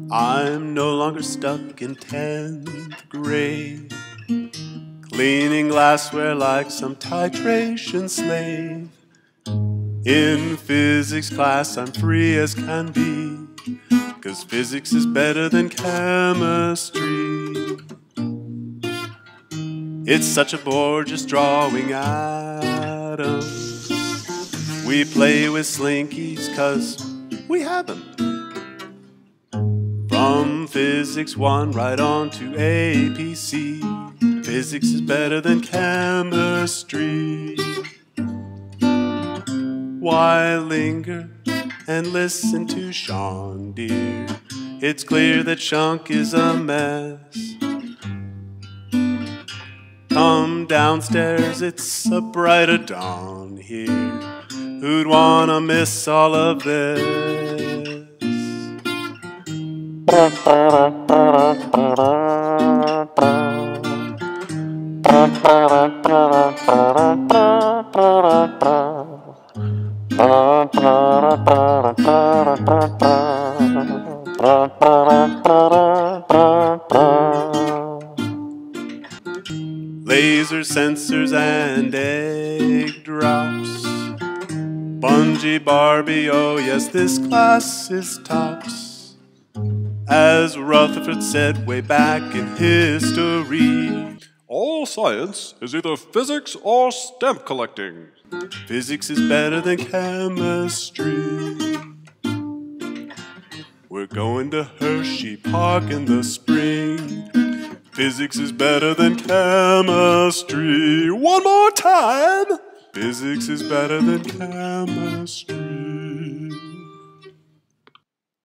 I'm no longer stuck in 10th grade, cleaning glassware like some titration slave. In physics class I'm free as can be, 'cause physics is better than chemistry. It's such a bore just drawing atoms. We play with slinkies 'cause we have them. From Physics 1 right on to APC, physics is better than chemistry. Why linger and listen to Sean, dear? It's clear that Shunk is a mess. Come downstairs, it's a brighter dawn here. Who'd wanna miss all of this? Laser sensors and egg drops. Bungee Barbie, oh yes, this class is tops. As Rutherford said way back in history, all science is either physics or stamp collecting. Physics is better than chemistry. We're going to Hershey Park in the spring. Physics is better than chemistry. One more time! Physics is better than chemistry.